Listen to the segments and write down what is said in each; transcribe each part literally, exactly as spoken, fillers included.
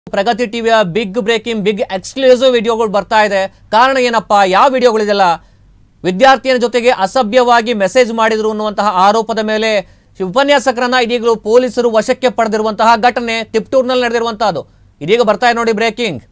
ಪ್ರಗತಿ ಟಿವಿಯ big breaking big exclusive ವಿಡಿಯೋಗಳು ಬರ್ತಾ ಇದೆ. ಕಾರಣ ಏನಪ್ಪಾ, ಯಾವ ವಿಡಿಯೋಗಳಿದೆಲ್ಲ ವಿದ್ಯಾರ್ಥಿಯ ಜೊತೆಗೆ ಅಸಭ್ಯವಾಗಿ ಮೆಸೇಜ್ ಮಾಡಿದ್ರು ಅನ್ನುವಂತಹ ಆರೋಪದ ಮೇಲೆ ಉಪನ್ಯಾಸಕರನ್ನ ಇದೀಗ ಪೊಲೀಸರು ವಶಕ್ಕೆ ಪಡೆದಿರುವಂತಹ ಘಟನೆ ತಿಪ್ಟೂರಿನಲ್ಲಿ ನಡೆದಿರುವಂತಹದ್ದು ಇದೀಗ ಬರ್ತಾ ಇದೆ ನೋಡಿ ಬ್ರೇಕಿಂಗ್.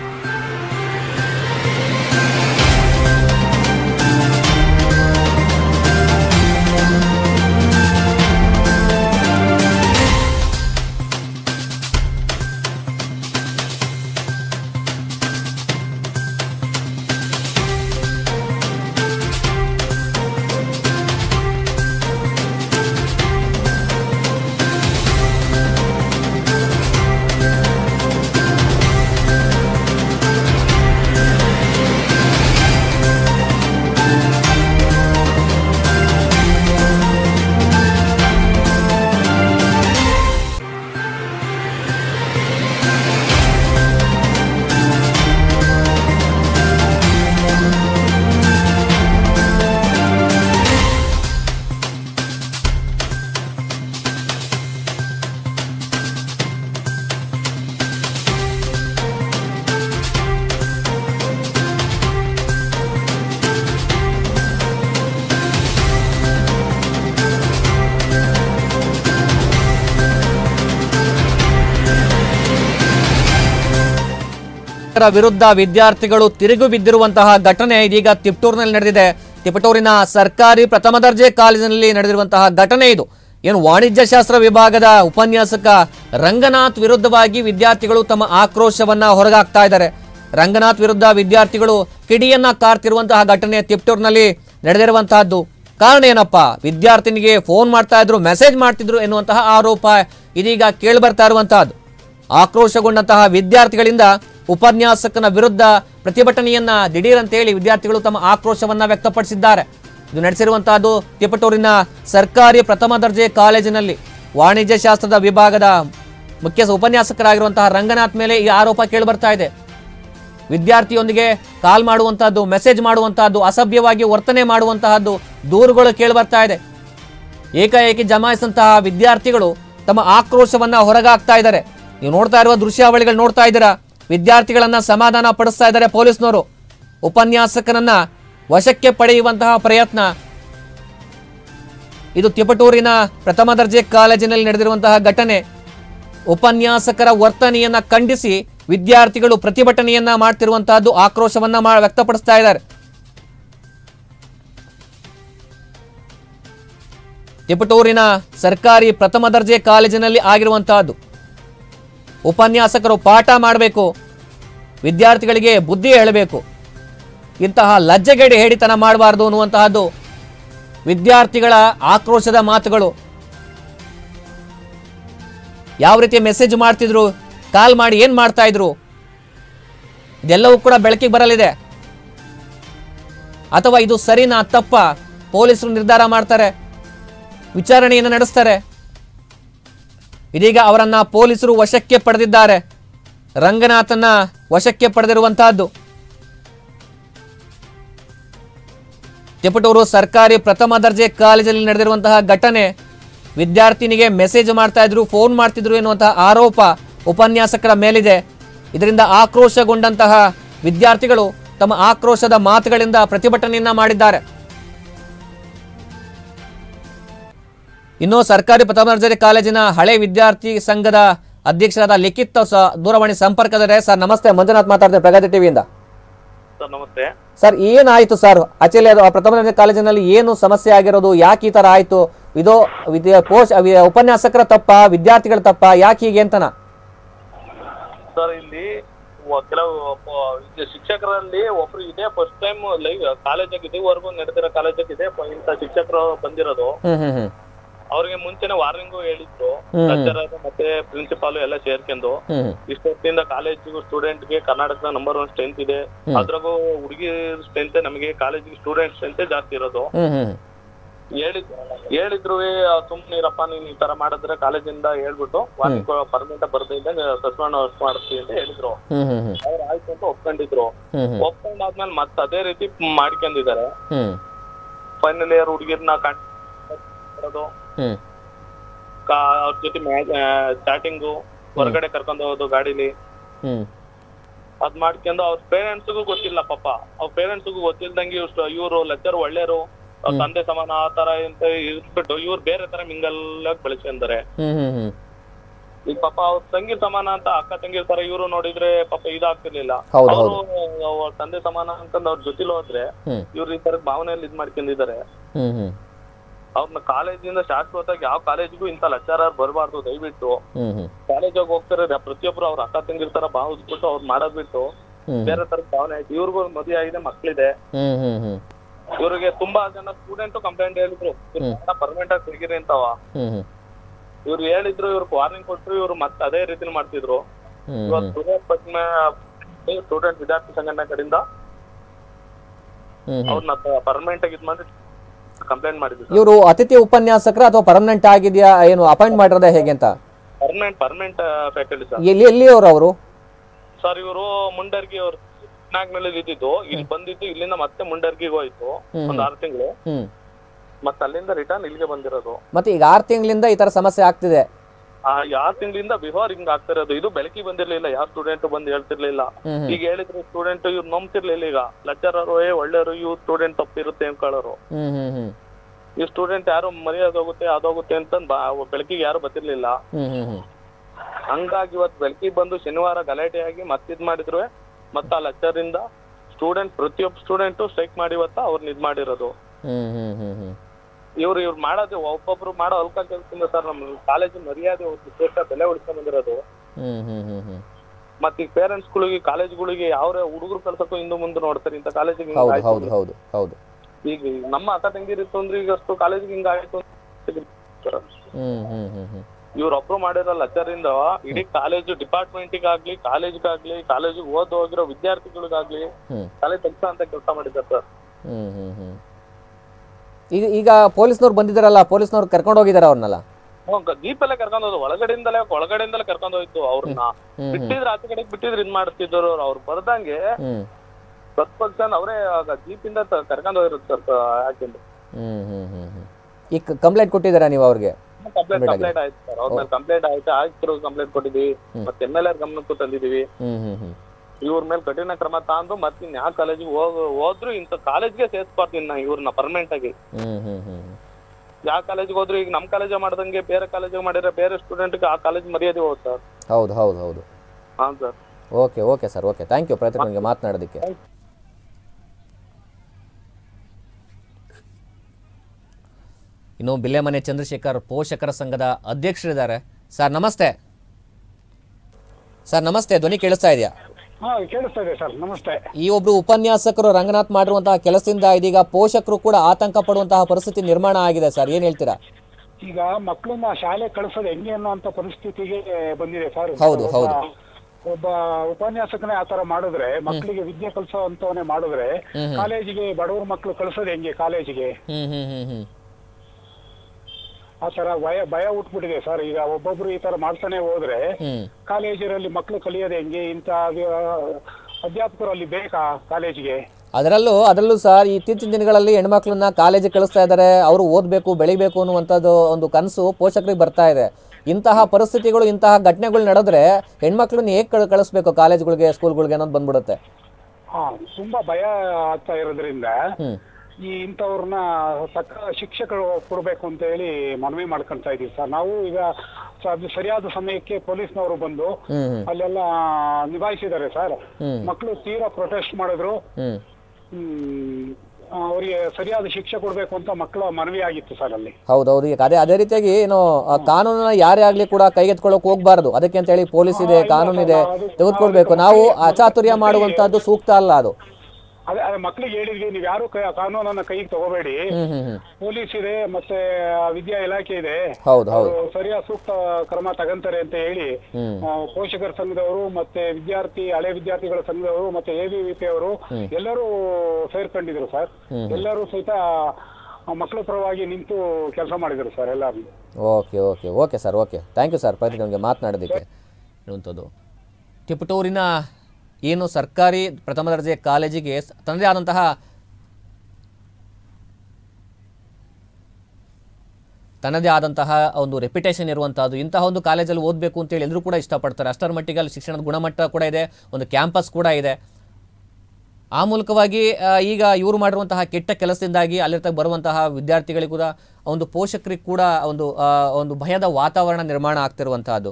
ವಿರುದ್ಧ ವಿದ್ಯಾರ್ಥಿಗಳು ತಿರುಗು ಬಿದ್ದಿರುವಂತಹ ಘಟನೆ ಇದೀಗ ತಿಪ್ಟೂರಿನಲ್ಲಿ ನಡೆದಿದೆ. ತಿಪಟೂರಿನ ಸರ್ಕಾರಿ ಪ್ರಥಮ ದರ್ಜೆ ಕಾಲೇಜಿನಲ್ಲಿ ನಡೆದಿರುವಂತಹ ಘಟನೆ ಇದು. ಏನು ವಾಣಿಜ್ಯ ಶಾಸ್ತ್ರ ವಿಭಾಗದ ಉಪನ್ಯಾಸಕ ರಂಗನಾಥ್ ವಿರುದ್ಧವಾಗಿ ವಿದ್ಯಾರ್ಥಿಗಳು ತಮ್ಮ ಆಕ್ರೋಶವನ್ನ ಹೊರಗಾಕ್ತಾ ಇದ್ದಾರೆ. ರಂಗನಾಥ್ ವಿರುದ್ಧ ವಿದ್ಯಾರ್ಥಿಗಳು ಕಿಡಿಯನ್ನ ಕಾರ್ತಿರುವಂತಹ ಘಟನೆ ತಿಪ್ಟೂರಿನಲ್ಲಿ ನಡೆದಿರುವಂತಹದ್ದು. ಕಾರಣ ಏನಪ್ಪಾ, ವಿದ್ಯಾರ್ಥಿನಿಗೆ ಫೋನ್ ಮಾಡ್ತಾ ಇದ್ರು, ಮೆಸೇಜ್ ಮಾಡ್ತಿದ್ರು ಎನ್ನುವಂತಹ ಆರೋಪ ಇದೀಗ ಕೇಳಿ ಬರ್ತಾ ಇರುವಂತಹದ್ದು. ಆಕ್ರೋಶಗೊಂಡಂತಹ ವಿದ್ಯಾರ್ಥಿಗಳಿಂದ ಉಪನ್ಯಾಸಕನ ವಿರುದ್ಧ ಪ್ರತಿಭಟನೆಯನ್ನ ದಿಢೀರಂತೇಳಿ ವಿದ್ಯಾರ್ಥಿಗಳು ತಮ್ಮ ಆಕ್ರೋಶವನ್ನ ವ್ಯಕ್ತಪಡಿಸಿದ್ದಾರೆ. ಇದು ನಡೆಸಿರುವಂತಹದ್ದು ತಿಪಟೂರಿನ ಸರ್ಕಾರಿ ಪ್ರಥಮ ದರ್ಜೆ ಕಾಲೇಜಿನಲ್ಲಿ ವಾಣಿಜ್ಯ ಶಾಸ್ತ್ರದ ವಿಭಾಗದ ಮುಖ್ಯ ಉಪನ್ಯಾಸಕರಾಗಿರುವಂತಹ ರಂಗನಾಥ್ ಮೇಲೆ ಈ ಆರೋಪ ಕೇಳಿಬರ್ತಾ ಇದೆ. ವಿದ್ಯಾರ್ಥಿಯೊಂದಿಗೆ ಕಾಲ್ ಮಾಡುವಂತಹದ್ದು, ಮೆಸೇಜ್ ಮಾಡುವಂತಹದ್ದು, ಅಸಭ್ಯವಾಗಿ ವರ್ತನೆ ಮಾಡುವಂತಹದ್ದು ದೂರುಗಳು ಕೇಳಿಬರ್ತಾ ಇದೆ. ಏಕಾಏಕಿ ಜಮಾಯಿಸಿದಂತಹ ವಿದ್ಯಾರ್ಥಿಗಳು ತಮ್ಮ ಆಕ್ರೋಶವನ್ನ ಹೊರಗಾಕ್ತಾ ಇದ್ದಾರೆ. ನೀವು ನೋಡ್ತಾ ಇರುವ ದೃಶ್ಯಾವಳಿಗಳು ನೋಡ್ತಾ ಇದ್ದೀರಾ. ವಿದ್ಯಾರ್ಥಿಗಳನ್ನ ಸಮಾಧಾನ ಪಡಿಸ್ತಾ ಇದ್ದಾರೆ ಪೊಲೀಸ್ನವರು. ಉಪನ್ಯಾಸಕನನ್ನ ವಶಕ್ಕೆ ಪಡೆಯುವಂತಹ ಪ್ರಯತ್ನ ಇದು ತಿಪಟೂರಿನ ಪ್ರಥಮ ದರ್ಜೆ ಕಾಲೇಜಿನಲ್ಲಿ ನಡೆದಿರುವಂತಹ ಘಟನೆ. ಉಪನ್ಯಾಸಕರ ವರ್ತನೆಯನ್ನ ಖಂಡಿಸಿ ವಿದ್ಯಾರ್ಥಿಗಳು ಪ್ರತಿಭಟನೆಯನ್ನ ಮಾಡ್ತಿರುವಂತಹದ್ದು, ಆಕ್ರೋಶವನ್ನ ವ್ಯಕ್ತಪಡಿಸ್ತಾ ಇದ್ದಾರೆ. ತಿಪಟೂರಿನ ಸರ್ಕಾರಿ ಪ್ರಥಮ ದರ್ಜೆ ಕಾಲೇಜಿನಲ್ಲಿ ಆಗಿರುವಂತಹದ್ದು. ಉಪನ್ಯಾಸಕರು ಪಾಠ ಮಾಡಬೇಕು, ವಿದ್ಯಾರ್ಥಿಗಳಿಗೆ ಬುದ್ಧಿ ಹೇಳಬೇಕು, ಇಂತಹ ಲಜ್ಜೆಗೇಡಿ ಹೇಡಿತನ ಮಾಡಬಾರ್ದು ಅನ್ನುವಂತಹದ್ದು ವಿದ್ಯಾರ್ಥಿಗಳ ಆಕ್ರೋಶದ ಮಾತುಗಳು. ಯಾವ ರೀತಿ ಮೆಸೇಜ್ ಮಾಡ್ತಿದ್ರು, ಕಾಲ್ ಮಾಡಿ ಏನ್ ಮಾಡ್ತಾ ಇದ್ರು, ಇದೆಲ್ಲವೂ ಕೂಡ ಬೆಳಕಿಗೆ ಬರಲಿದೆ. ಅಥವಾ ಇದು ಸರಿನಾ ತಪ್ಪ, ಪೊಲೀಸರು ನಿರ್ಧಾರ ಮಾಡ್ತಾರೆ, ವಿಚಾರಣೆಯನ್ನು ನಡೆಸ್ತಾರೆ. ಇದೀಗ ಅವರನ್ನ ಪೊಲೀಸರು ವಶಕ್ಕೆ ಪಡೆದಿದ್ದಾರೆ. ರಂಗನಾಥನ್ನ ವಶಕ್ಕೆ ಪಡೆದಿರುವಂತಹದ್ದು. ತಿಪಟೂರು ಸರ್ಕಾರಿ ಪ್ರಥಮ ದರ್ಜೆ ಕಾಲೇಜಲ್ಲಿ ನಡೆದಿರುವಂತಹ ಘಟನೆ. ವಿದ್ಯಾರ್ಥಿನಿಗೆ ಮೆಸೇಜ್ ಮಾಡ್ತಾ ಇದ್ರು, ಫೋನ್ ಮಾಡ್ತಿದ್ರು ಎನ್ನುವಂತಹ ಆರೋಪ ಉಪನ್ಯಾಸಕರ ಮೇಲಿದೆ. ಇದರಿಂದ ಆಕ್ರೋಶಗೊಂಡಂತಹ ವಿದ್ಯಾರ್ಥಿಗಳು ತಮ್ಮ ಆಕ್ರೋಶದ ಮಾತುಗಳಿಂದ ಪ್ರತಿಭಟನೆಯನ್ನ ಮಾಡಿದ್ದಾರೆ. ಇನ್ನು ಸರ್ಕಾರಿ ಪ್ರಥಮ ದರ್ಜೆ ಕಾಲೇಜಿನ ಹಳೆ ವಿದ್ಯಾರ್ಥಿ ಸಂಘದ ಅಧ್ಯಕ್ಷರಾದ ಲಿಖಿತ್ ದೂರವಾಣಿ ಸಂಪರ್ಕದರೆ. ಸರ್ ನಮಸ್ತೆ, ಮಂಜುನಾಥ್ ಮಾತಾಡ್ತೇನೆ ಪ್ರಗತಿ ಟಿವಿಯಿಂದ. ಸರ್ ನಮಸ್ತೆ ಸರ್, ಏನಾಯ್ತು ಸರ್ ಆಕ್ಚುಲಿ ಅದು ಪ್ರಥಮ ದರ್ಜೆ ಕಾಲೇಜಿನಲ್ಲಿ ಏನು ಸಮಸ್ಯೆ ಆಗಿರೋದು, ಯಾಕೆ ಈ ತರ ಆಯ್ತು? ಇದು ಪೋಷ ಉಪನ್ಯಾಸಕರ ತಪ್ಪ, ವಿದ್ಯಾರ್ಥಿಗಳ ತಪ್ಪ, ಯಾಕೆ ಹೀಗೆ ಅಂತನ? ಸರ್ ಇಲ್ಲಿ ಕೆಲವು ಶಿಕ್ಷಕರಲ್ಲಿ ಒಬ್ರು ಇದೆ, ಫಸ್ಟ್ ಟೈಮ್ ಲೈವ್ ಕಾಲೇಜಾಗ ಇದುವರೆಗೂ ನಡೆದಿರೋ ಕಾಲೇಜಾಗಿದೆ ಇಂಥ ಶಿಕ್ಷಕರು ಬಂದಿರೋದು. ಅವ್ರಿಗೆ ಮುಂಚೆನೆ ವಾರ್ನಿಂಗು ಹೇಳಿದ್ರು, ಮತ್ತೆ ಪ್ರಿನ್ಸಿಪಾಲ್ ಎಲ್ಲ ಸೇರ್ಕೊಂಡು ಇಷ್ಟೊತ್ತಿಂದ ಕಾಲೇಜಿಗೂ ಸ್ಟೂಡೆಂಟ್ ಗೆ ಕರ್ನಾಟಕದ ನಂಬರ್ ಒನ್ ಸ್ಟ್ರೆಂತ್ ಇದೆ, ಅದ್ರಾಗೂ ಹುಡುಗಿ ಸ್ಟ್ರೆಂತ್ ನಮಗೆ ಕಾಲೇಜಿಗೆ ಸ್ಟೂಡೆಂಟ್ ಸ್ಟ್ರೆಂತ್ ಜಾಸ್ತಿ ಇರೋದು. ಹೇಳಿದ್ ಹೇಳಿದ್ರು ಸುಮ್ನಿರಪ್ಪ ನೀನ್ ಈ ತರ ಮಾಡಿದ್ರೆ ಕಾಲೇಜಿಂದ ಹೇಳ್ಬಿಟ್ಟು ವಾರ್ನಿಂಗ್ ಪರ್ಮನೆಂಟ್ ಬರ್ದಿದ್ದಂಗೆ ಸಸ್ಪೆಂಡ್ ಮಾಡ್ತೀವಿ ಅಂತ ಹೇಳಿದ್ರು. ಅವ್ರು ಆಯ್ತು ಅಂತ ಒಪ್ಕೊಂಡಿದ್ರು. ಒಪ್ಕೊಂಡಾದ್ಮೇಲೆ ಮತ್ತೆ ಅದೇ ರೀತಿ ಮಾಡ್ಕೊಂಡಿದ್ದಾರೆ. ಫೈನಲ್ ಇಯರ್ ಹುಡುಗಿರ್ನ ಕಂಡು ಅವ್ರ ಜೊತೆ ಚಾಟಿಂಗು, ಹೊರಗಡೆ ಕರ್ಕೊಂಡು ಹೋಗೋದು ಗಾಡಿಲಿ, ಹ್ಮ್ ಅದ್ ಮಾಡ್ಕೊಂಡು ಅವ್ರ ಪೇರೆಂಟ್ಸ್ಗೂ ಗೊತ್ತಿಲ್ಲ ಪಾಪ, ಅವ್ರ ಪೇರೆಂಟ್ಸ್ಗೂ ಗೊತ್ತಿಲ್ದಂಗೆ ಇವ್ರು ಇವ್ರು ಲೆಕ್ಚರ್ ಒಳ್ಳೆಯರು, ಅವ್ರ ತಂದೆ ಸಮಾನ ಆ ತರ ಅಂತ ಇರ್ಬಿಟ್ಟು ಇವ್ರು ಬೇರೆ ತರ ಮಿಂಗಲ್ ಬೆಳೆಸ್ಕೊಂತಾರೆ. ಹ್ಮ್ ಹ್ಮ್ ಹ್ಮ್ ಈಗ ಪಾಪ ಅವ್ರ ತಂಗಿ ಸಮಾನ ಅಂತ ಅಕ್ಕ ತಂಗಿ ತರ ಇವ್ರು ನೋಡಿದ್ರೆ ಪಾಪ ಇದಾಗ್ತಿರ್ಲಿಲ್ಲ. ಹೌದು, ಅವರು ಅವ್ರ ತಂದೆ ಸಮಾನ ಅಂತಂದ್ ಅವ್ರ ಜೊತೆಲಿ ಹೋದ್ರೆ ಹ್ಮ್ ಇವ್ರು ಈ ತರ ಭಾವನೆಯಲ್ಲಿ ಇದ್ ಮಾಡ್ಕೊಂಡಿದ್ದಾರೆ. ಹ್ಮ್ ಹ್ಮ್ ಅವ್ರನ್ನ ಕಾಲೇಜಿಂದ ಶಾಶ್ವತವಾಗಿ ಯಾವ ಕಾಲೇಜಿಗೂ ಇಂತ ಲೆಕ್ಚರರ್ ಬರಬಾರ್ದು ದಯವಿಟ್ಟು. ಹ್ಮ್ ಹ್ಮ್ ಕಾಲೇಜಾಗ ಹೋಗ್ತಾರೆ ಪ್ರತಿಯೊಬ್ರು ಅವ್ರ ಅಕ್ಕ ತಂಗಿರ್ ತರ ಭಾವಿಸ್ಬಿಟ್ಟು ಅವ್ರು ಮಾಡೋದ್ ಬಿಟ್ಟು ಹ್ಮ್ ಬೇರೆ ತರ ಭಾವನೆ ಆಯ್ತು. ಇವ್ರಿಗೂ ಮದುವೆ ಆಗಿದೆ, ಮಕ್ಳಿದೆ. ಹ್ಮ್ ಹ್ಮ್ ಹ್ಮ್ ಇವ್ರಿಗೆ ತುಂಬಾ ಜನ ಸ್ಟೂಡೆಂಟ್ ಕಂಪ್ಲೇಂಟ್ ಹೇಳಿದ್ರು ಪರ್ಮನೆಂಟ್ ಆಗಿ ತೆಗೀರಿ ಅಂತವ. ಹ್ಮ್ ಹ್ಮ್ ಇವ್ರು ಹೇಳಿದ್ರು, ಇವ್ರಿಗೆ ವಾರ್ನಿಂಗ್ ಕೊಟ್ರು, ಇವ್ರು ಮತ್ತೆ ಅದೇ ರೀತಿ ಮಾಡ್ತಿದ್ರು. ಹ್ಮ್ ಇವತ್ತು ಸ್ಟೂಡೆಂಟ್ ವಿದ್ಯಾರ್ಥಿ ಸಂಘಟನೆ ಕಡೆಯಿಂದ ಹ್ಮ್ ಅವ್ರನ್ನ ಪರ್ಮನೆಂಟ್ ಆಗಿ ಇದ್ ಮಾಡಿ ಕಂಪ್ಲೇಂಟ್ ಮಾಡಿದ್ರು. ಇವರು ಅತಿಥಿ ಉಪನ್ಯಾಸಕರ ಅಥವಾ ಪರ್ಮನೆಂಟ್ ಆಗಿದೆಯಾ, ಏನು ಅಪಾಯಿಂಟ್ ಮಾಡಿರೋದೇ ಹೇಗೆ ಅಂತ? Permanent permanent faculty sir. ಎಲ್ಲಿ ಎಲ್ಲಿ ಅವರು ಅವರು ಸರ್ ಇವರು ಮುಂಡರ್ಗಿ ಅವ್ರು ನಾಗ್ನಲ್ಲಿ ಇದ್ದಿದ್ದು, ಇಲ್ಲಿ ಬಂದಿದ್ದು ಇಲ್ಲಿಂದ ಮತ್ತೆ ಮುಂಡರ್ಗಿಗೆ ಹೋಯ್ತು ಒಂದ್ ಆರು ತಿಂಗಳು. ಹ್ಮ್ ಮತ್ತೆ ಅಲ್ಲಿಂದ ರಿಟರ್ನ್ ಇಲ್ಲಿಗೆ ಬಂದಿರೋದು. ಮತ್ತೆ ಈಗ ಆರು ತಿಂಗಳಿಂದ ಈ ತರ ಸಮಸ್ಯೆ ಆಗ್ತಿದೆ. ಆ ಯಾರ್ ತಿಂಗಳಿಂದ ಬಿಹಾರ್ ಹಿಂಗ್ ಆಗ್ತಾ ಇರೋದು. ಇದು ಬೆಳಕಿಗೆ ಬಂದಿರ್ಲಿಲ್ಲ, ಯಾವ ಸ್ಟೂಡೆಂಟ್ ಬಂದು ಹೇಳ್ತಿರ್ಲಿಲ್ಲ. ಈಗ ಹೇಳಿದ್ರು ಸ್ಟೂಡೆಂಟ್ ಇವ್ರು ನಂಬ್ತಿರ್ಲಿಲ್ಲ. ಈಗ ಲೆಕ್ಚರರು ಏ ಒಳ್ಳೆಯವರು, ಇವ್ರು ಸ್ಟೂಡೆಂಟ್ ತಪ್ಪಿರುತ್ತೆ ಅನ್ಕೊಳ್ಳೋರು. ಹ್ಮ್ ಹ್ಮ್ ಹ್ಮ್ ಈ ಸ್ಟೂಡೆಂಟ್ ಯಾರು ಮರ್ಯಾದೋಗುತ್ತೆ ಅದೋಗುತ್ತೆ ಅಂತ ಬೆಳಕಿಗೆ ಯಾರು ಬರ್ತಿರ್ಲಿಲ್ಲ. ಹ್ಮ್ ಹ್ಮ್ ಹ್ಮ್ ಹಂಗಾಗಿ ಇವತ್ತು ಬೆಳಕಿಗೆ ಬಂದು ಶನಿವಾರ ಗಲಾಟೆಯಾಗಿ ಮತ್ತಿದ್ ಮಾಡಿದ್ರು. ಮತ್ತ ಆ ಲೆಕ್ಚರ್ ಇಂದ ಸ್ಟೂಡೆಂಟ್ ಪ್ರತಿಯೊಬ್ಬ ಸ್ಟೂಡೆಂಟು ಸ್ಟ್ರೈಕ್ ಮಾಡಿ ಇವತ್ತ ಅವ್ರನ್ನ ಇದ್ ಮಾಡಿರೋದು. ಹ್ಮ್ ಹ್ಮ್ ಹ್ಮ್ ಹ್ಮ್ ಇವ್ರು ಇವ್ರು ಮಾಡೋದು ಒಬ್ಬೊಬ್ರು ಮಾಡೋ ಅಲ್ಕ ಕೆಲಸದಿಂದ ಸರ್ ನಮ್ಮ ಕಾಲೇಜು ಮರ್ಯಾದೆ ಶ್ರೇಷ್ಠ ಬೆಲೆ ಉಳಿಸ್ಕೊಂಡ್ ಬಂದಿರೋದು. ಹ್ಮ್ ಹ್ಮ್ ಹ್ಮ್ ಹ್ಮ್ ಮತ್ತೆ ಈಗ ಪೇರೆಂಟ್ಸ್ ಗಳಿಗೆ ಕಾಲೇಜ್ಗಳಿಗೆ ಯಾವ ಹುಡುಗರು ಕಳ್ಸಕ್ಕೂ ಹಿಂದೆ ಮುಂದೆ ನೋಡ್ತಾರೆ. ಇಂತ ಕಾಲೇಜಿಗೆ ಹೌದು ಹೌದು ಹೌದು ಹೌದು ಈಗ ನಮ್ಮ ಅಕ್ಕ ತಂಗಿರಿತ್ತು ಅಂದ್ರೆ ಈಗ ಅಷ್ಟು ಕಾಲೇಜಿಗೆ ಹಿಂಗ ಆಯ್ತು. ಹ್ಮ್ ಹ್ಮ್ ಹ್ಮ್ ಹ್ಮ್ ಇವ್ರೊಬ್ರು ಮಾಡಿರೋ ಲೆಕ್ಚರಿಂದ ಇಡೀ ಕಾಲೇಜು ಡಿಪಾರ್ಟ್ಮೆಂಟಿಗಾಗ್ಲಿ ಕಾಲೇಜ್ಗಾಗ್ಲಿ ಕಾಲೇಜಿಗೆ ಓದ್ ಹೋಗಿರೋ ವಿದ್ಯಾರ್ಥಿಗಳಿಗಾಗ್ಲಿ ಕಾಲೇಜ್ ಕೆಲಸ ಅಂತ ಕೆಲಸ ಮಾಡಿದ್ದಾರೆ ಸರ್. ಹ್ಮ್ ಹ್ಮ್ ಹ್ಮ್ ಈಗ ಈಗ ಪೊಲೀಸ್ನವ್ರು ಬಂದಿದ್ದಾರಲ್ಲ, ಪೊಲೀಸ್ನವ್ರು ಕರ್ಕೊಂಡು ಹೋಗಿದಾರ ಅವ್ರನ್ನೆಲ್ಲ? ಜೀಪ್ ಅಲ್ಲೇ ಕರ್ಕೊಂಡ್ ಹೋದ್ರು, ಒಳಗಡೆಯಿಂದಲೇ ಒಳಗಡೆಯಿಂದಲೇ ಕರ್ಕೊಂಡ್ ಹೋಯ್ತು. ಅವ್ರನ್ನ ಬಿಟ್ಟಿದ್ರೆ ಆಚೆ ಕಡೆಗೆ ಬಿಟ್ಟಿದ್ರೆ ಇದ್ ಮಾಡ್ತಿದ್ರು. ಅವ್ರು ಬರ್ದಂಗೆ ಸತ್ಪಕ್ಷನ್ ಅವರೇ ಜೀಪ್ ಇಂದ ಕರ್ಕೊಂಡ್ ಹೋಗಿರುತ್ತೆ ಸರ್. ಯಾಕೆಂದ್ರೆ ಹ್ಮ್ ಹ್ಮ್ ಹ್ಮ್ ಹ್ಮ್ ಈಗ ಕಂಪ್ಲೇಂಟ್ ಕೊಟ್ಟಿದ್ದೀರಾ ನೀವು ಅವ್ರಿಗೆ? ಕಂಪ್ಲೇಂಟ್ ಕಂಪ್ಲೇಂಟ್ ಆಯ್ತು ಸರ್. ಅವ್ರ ಮೇಲೆ ಕಂಪ್ಲೇಂಟ್ ಆಯ್ತು, ಆಯ್ತು ಕಂಪ್ಲೇಂಟ್ ಕೊಟ್ಟಿದೀವಿ. ಮತ್ತೆ ಎಮ್ ಎಲ್ ಆರ್ ಗಮನಕ್ಕೂ ತಂದಿದೀವಿ. ಇವ್ರ ಮೇಲೆ ಕಠಿಣ ಕ್ರಮ ತಗೊಂಡು ಮತ್ತೆ ಇನ್ ಯಾವ ಕಾಲೇಜಿಗೆ ಹೋಗ ಹೋದ್ರು ಇಂಥ ಕಾಲೇಜ್ಗೆ ಸೇರ್ಸ್ಬಾರ್ದು ಇನ್ನ ಇವ್ರನ್ನ ಪರ್ಮನೆಂಟ್ ಆಗಿ. ಯಾವ ಕಾಲೇಜಿಗೆ ಹೋದ್ರು ಈಗ ನಮ್ ಕಾಲೇಜ್ ಮಾಡ್ದಂಗೆ ಬೇರೆ ಕಾಲೇಜಿಗೆ ಮಾಡಿದ್ರೆ ಬೇರೆ ಸ್ಟೂಡೆಂಟ್ಗೆ ಆ ಕಾಲೇಜ್ ಮರ್ಯಾದೆ ಹೋಗುತ್ತೆ ಸರ್. ಹೌದು ಹೌದು ಹೌದು ಹಾ sir. Okay okay sir, okay, thank you Prateek ನನಗೆ ಮಾತನಾಡೋದಕ್ಕೆ. ಇನ್ನು ಬಿಲ್ಲೆಮನೆ ಚಂದ್ರಶೇಖರ್ ಪೋಷಕರ ಸಂಘದ ಅಧ್ಯಕ್ಷರಿದ್ದಾರೆ. ಸರ್ ನಮಸ್ತೆ. ಸರ್ ನಮಸ್ತೆ, ಧ್ವನಿ ಕೇಳಿಸ್ತಾ ಇದೆಯಾ? ಹಾ ಕೇಳಿಸ್ತಾ ಇದೆ ಸರ್, ನಮಸ್ತೆ. ಈ ಒಬ್ರು ಉಪನ್ಯಾಸಕರು ರಂಗನಾಥ್ ಮಾಡಿರುವಂತಹ ಕೆಲಸದಿಂದ ಇದೀಗ ಪೋಷಕರು ಕೂಡ ಆತಂಕ ಪಡುವಂತಹ ಪರಿಸ್ಥಿತಿ ನಿರ್ಮಾಣ ಆಗಿದೆ ಸರ್, ಏನ್ ಹೇಳ್ತೀರಾ? ಈಗ ಮಕ್ಕಳನ್ನ ಶಾಲೆ ಕಳಿಸೋದು ಹೆಂಗೆ ಅನ್ನೋಂತ ಪರಿಸ್ಥಿತಿಗೆ ಬಂದಿದೆ ಸರ್. ಹೌದು ಹೌದು. ಒಬ್ಬ ಉಪನ್ಯಾಸಕನೇ ಆತರ ಮಾಡಿದ್ರೆ, ಮಕ್ಕಳಿಗೆ ವಿದ್ಯೆ ಕಲಿಸೋ ಅಂತವನೇ ಮಾಡಿದ್ರೆ ಕಾಲೇಜಿಗೆ ಬಡವ್ರ ಮಕ್ಕಳು ಕಳಿಸೋದು ಹೆಂಗೆ ಕಾಲೇಜಿಗೆ? ಹ್ಮ್ ಹ್ಮ್ ಹ್ಮ್ ಹ್ಮ್ ಆ ತರ ಭಯ ಭಯ ಉಟ್ಬಿಟ್ಟಿದೆ ಸರ್. ಈಗ ಒಬ್ಬೊಬ್ರು ಈ ತರ ಮಾಡ್ತಾನೆ ಹೋದ್ರೆ ಕಾಲೇಜಿನಲ್ಲಿ ಮಕ್ಕಳು ಕಲಿಯೋದು ಹೆಂಗೆ? ಇಂತ ಅಧ್ಯಾಪಕರು ಅಲ್ಲಿ ಬೇಕಾ ಕಾಲೇಜಿಗೆ? ಅದರಲ್ಲೂ ಅದರಲ್ಲೂ ಸರ್ ಇತ್ತೀಚಿನ ದಿನಗಳಲ್ಲಿ ಹೆಣ್ಮಕ್ಳನ್ನ ಕಾಲೇಜಿಗೆ ಕಳಿಸ್ತಾ ಇದ್ದಾರೆ. ಅವರು ಓದಬೇಕು ಬೆಳಿಬೇಕು ಅನ್ನುವಂಥದ್ದು ಒಂದು ಕನಸು ಪೋಷಕರಿಗೆ ಬರ್ತಾ ಇದೆ. ಇಂತಹ ಪರಿಸ್ಥಿತಿಗಳು ಇಂತಹ ಘಟನೆಗಳು ನಡೆದ್ರೆ ಹೆಣ್ಮಕ್ಳನ್ನ ಹೇಗೆ ಕಳಿಸ್ಬೇಕು ಕಾಲೇಜ್ಗಳಿಗೆ ಸ್ಕೂಲ್ಗಳಿಗೆ ಅನ್ನೋದು ಬಂದ್ಬಿಡುತ್ತೆ. ಹಾ, ತುಂಬಾ ಭಯ ಆಗ್ತಾ ಇರೋದ್ರಿಂದ ಈ ಇಂಥವ್ರನ್ನ ತಕ್ಕ ಶಿಕ್ಷಕರು ಕೊಡ್ಬೇಕು ಅಂತ ಹೇಳಿ ಮನವಿ ಮಾಡ್ಕೊಂತ ಇದೀವಿ ಸರ್. ನಾವು ಈಗ ಸರಿಯಾದ ಸಮಯಕ್ಕೆ ಪೊಲೀಸ್ನವರು ಬಂದು ಅಲ್ಲೆಲ್ಲ ನಿಭಾಯಿಸಿದ್ದಾರೆ ಸರ್. ಮಕ್ಕಳು ತೀರಾ ಪ್ರೊಟೆಸ್ಟ್ ಮಾಡಿದ್ರು. ಹ್ಮ್ ಅವರಿಗೆ ಸರಿಯಾದ ಶಿಕ್ಷೆ ಕೊಡ್ಬೇಕು ಅಂತ ಮಕ್ಕಳ ಮನವಿ ಆಗಿತ್ತು ಸರ್ ಅಲ್ಲಿ. ಹೌದೌದು. ಈಗ ಅದೇ ಅದೇ ರೀತಿಯಾಗಿ ಏನು ಕಾನೂನನ್ನ ಯಾರೇ ಆಗ್ಲಿ ಕೂಡ ಕೈಗೆತ್ಕೊಳ್ಳೋಕೆ ಹೋಗ್ಬಾರ್ದು. ಅದಕ್ಕೆ ಅಂತ ಹೇಳಿ ಪೊಲೀಸ್ ಇದೆ, ಕಾನೂನು ಇದೆ, ತೆಗೆದುಕೊಳ್ಬೇಕು. ನಾವು ಅಚಾತುರ್ಯ ಮಾಡುವಂತದ್ದು ಸೂಕ್ತ ಅಲ್ಲ ಅದು. ಅದೇ ಅದೇ ಮಕ್ಳಿಗೆ ಹೇಳಿದ್ವಿ, ನೀವ್ ಯಾರು ಕಾನೂನನ್ನ ಕೈಗೆ ತಗೋಬೇಡಿ, ಪೊಲೀಸ್ ಇದೆ ಮತ್ತೆ ವಿದ್ಯಾ ಇಲಾಖೆ ಇದೆ, ಸರಿಯಾದ ಸೂಕ್ತ ಕ್ರಮ ತಗಂತಾರೆ ಅಂತ ಹೇಳಿ ಪೋಷಕರ ಸಂಘದವರು ಮತ್ತೆ ವಿದ್ಯಾರ್ಥಿ ಹಳೆ ವಿದ್ಯಾರ್ಥಿಗಳ ಸಂಘದವರು ಮತ್ತೆ ಎ ಬಿ ವಿ ಪಿ ಅವರು ಎಲ್ಲರೂ ಸೇರ್ಕೊಂಡಿದ್ರು ಸರ್. ಎಲ್ಲರೂ ಸಹಿತ ಮಕ್ಕಳ ಪರವಾಗಿ ನಿಂತು ಕೆಲಸ ಮಾಡಿದ್ರು ಸರ್ ಎಲ್ಲರೂ. Okay okay okay sir, okay, thank you sir ಪ್ರತಿ ನಮಗೆ ಮಾತನಾಡೋದಕ್ಕೆ. ಇರುವಂಥದ್ದು ತಿಪಟೂರಿನ ಏನು ಸರ್ಕಾರಿ ಪ್ರಥಮ ದರ್ಜೆ ಕಾಲೇಜಿಗೆ ತನ್ನದೇ ಆದಂತಹ ತನ್ನದೇ ಆದಂತಹ ಒಂದು ರೆಪ್ಯುಟೇಷನ್ ಇರುವಂತಹದ್ದು. ಇಂತಹ ಒಂದು ಕಾಲೇಜಲ್ಲಿ ಓದಬೇಕು ಅಂತೇಳಿ ಎಲ್ಲರೂ ಕೂಡ ಇಷ್ಟಪಡ್ತಾರೆ. ಅಷ್ಟರ ಮಟ್ಟಿಗೆ ಅಲ್ಲಿ ಶಿಕ್ಷಣದ ಗುಣಮಟ್ಟ ಕೂಡ ಇದೆ, ಒಂದು ಕ್ಯಾಂಪಸ್ ಕೂಡ ಇದೆ. ಆ ಮೂಲಕವಾಗಿ ಈಗ ಇವರು ಮಾಡಿರುವಂತಹ ಕೆಟ್ಟ ಕೆಲಸದಿಂದಾಗಿ ಅಲ್ಲಿರ್ತ ಬರುವಂತಹ ವಿದ್ಯಾರ್ಥಿಗಳಿಗೂ ಕೂಡ ಒಂದು ಪೋಷಕರಿಗೆ ಕೂಡ ಒಂದು ಒಂದು ಭಯದ ವಾತಾವರಣ ನಿರ್ಮಾಣ ಆಗ್ತಿರುವಂತಹದ್ದು.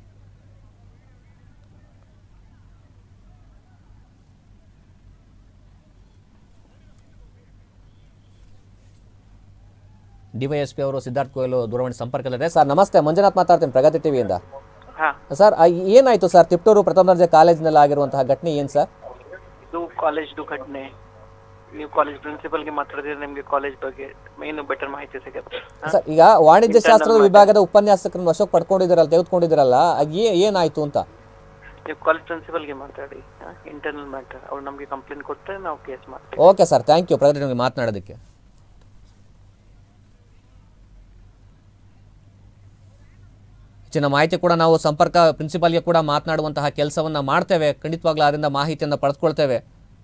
ಡಿವೈಎಸ್ಪಿ ಅವರು ಸಿದ್ಧಾರ್ಥ್ ಕೋಯಲು ದೂರವಾಣಿ ಸಂಪರ್ಕದಲ್ಲಿದೆ. ಸರ್ ನಮಸ್ತೆ, ಮಂಜುನಾಥ್ ಮಾತಾಡ್ತೀನಿ ಪ್ರಗತಿ ಟಿವಿಯಿಂದ. ಸರ್ ಏನಾಯ್ತು ಸರ್ ತಿಪಟೂರು ಪ್ರಥಮ ದರ್ಜೆ ಕಾಲೇಜಿನಲ್ಲಿ ಆಗಿರುವಂತಹ ಘಟನೆ ಏನು ಸರ್? ಇದು ಕಾಲೇಜ್ದು ಘಟನೆ. ನೀವು ಕಾಲೇಜ್ ಪ್ರಿನ್ಸಿಪಲ್ಗೆ ಮಾತಾಡಿದ್ರೆ ನಿಮಗೆ ಕಾಲೇಜ್ ಬಗ್ಗೆ ಏನು ಬೆಟರ್ ಮಾಹಿತಿ ಸಿಗುತ್ತೆ. ಸರ್ ಈಗ ವಾಣಿಜ್ಯ ಶಾಸ್ತ್ರದ ವಿಭಾಗದ ಉಪನ್ಯಾಸಕರನ್ನು ವಶಕ್ಕೆ ಪಡ್ಕೊಂಡಿದ್ದೀರಲ್ಲ, ತೆಗೆದುಕೊಂಡಿದ್ದೀರಲ್ಲ, ಏನಾಯ್ತು ಅಂತ? ನೀವು ಕಾಲೇಜ್ ಪ್ರಿನ್ಸಿಪಲ್ಗೆ ಮಾತಾಡಿ, ಇಂಟರ್ನಲ್ ಮ್ಯಾಟರ್. ಅವ್ರು ನಮಗೆ ಕಂಪ್ಲೇಂಟ್ ಕೊಟ್ಟರೆ ನಾವು ಕೇಸ್ ಮಾಡ್ತೀವಿ. Okay sir, thank you Pragati ನಿಮಗೆ ಮಾತನಾಡೋದಕ್ಕೆ. ಹೆಚ್ಚಿನ ಮಾಹಿತಿ ಕೂಡ ನಾವು ಸಂಪರ್ಕ ಪ್ರಿನ್ಸಿಪಾಲ್ಗೆ ಕೂಡ ಮಾತನಾಡುವಂತಹ ಕೆಲಸವನ್ನು ಮಾಡ್ತೇವೆ. ಖಂಡಿತವಾಗ್ಲೂ ಅದರಿಂದ ಮಾಹಿತಿಯನ್ನು ಪಡೆದುಕೊಳ್ತೇವೆ.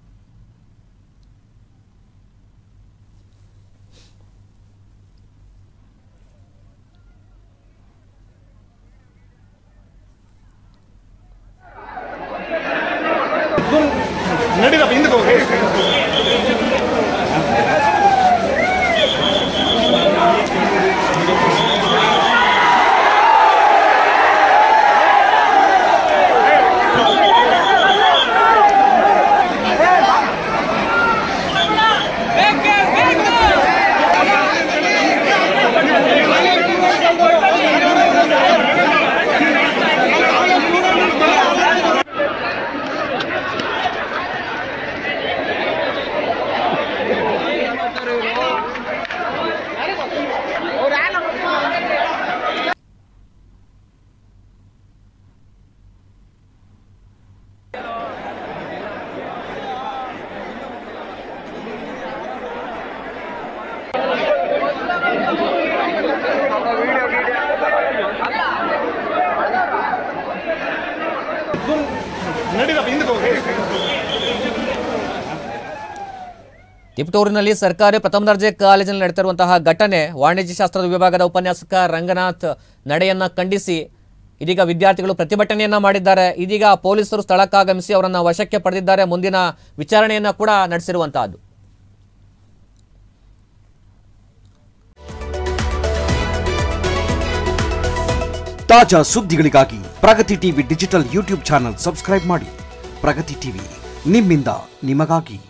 ತಿಪಟೂರಿನಲ್ಲಿ ಸರ್ಕಾರಿ ಪ್ರಥಮ ದರ್ಜೆ ಕಾಲೇಜಿನಲ್ಲಿ ನಡೆತಿರುವಂತಹ ಘಟನೆ, ವಾಣಿಜ್ಯ ಶಾಸ್ತ್ರದ ವಿಭಾಗದ ಉಪನ್ಯಾಸಕ ರಂಗನಾಥ್ ನಡೆಯನ್ನ ಖಂಡಿಸಿ ಇದೀಗ ವಿದ್ಯಾರ್ಥಿಗಳು ಪ್ರತಿಭಟನೆಯನ್ನ ಮಾಡಿದ್ದಾರೆ. ಇದೀಗ ಪೊಲೀಸರು ಸ್ಥಳಕ್ಕಾಗಮಿಸಿ ಅವರನ್ನು ವಶಕ್ಕೆ ಪಡೆದಿದ್ದಾರೆ. ಮುಂದಿನ ವಿಚಾರಣೆಯನ್ನ ಕೂಡ ನಡೆಸಿರುವಂತಹದ್ದು. ತಾಜಾ ಸುದ್ದಿಗಳಿಗಾಗಿ Pragati TV digital YouTube channel subscribe ಮಾಡಿ. ಪ್ರಗತಿ ಟಿವಿ ನಿಮ್ಮಿಂದ ನಿಮಗಾಗಿ.